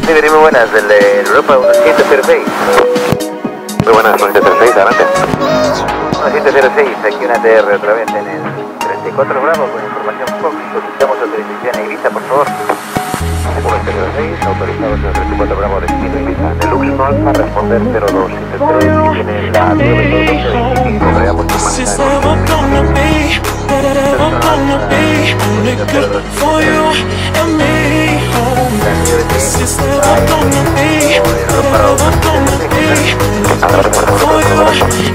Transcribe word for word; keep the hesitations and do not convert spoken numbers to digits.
Sí, muy buenas, del de Europa uno siete cero seis. Muy buenas, uno siete cero seis, adelante. uno siete cero seis, aquí una T R otra vez en el treinta y cuatro Bravo con información Fox. Solicitamos autorización a Ibiza, por favor. uno siete cero seis, autorizados en el treinta y cuatro Bravo, destino Ibiza. Deluxe Alfa, responder cero dos siete tres y tiene la nueve dos veinticinco. Veamos qué This is pasa. never gonna be, never gonna be only good for you and me. Oh, this is never gonna be, never gonna be only good for you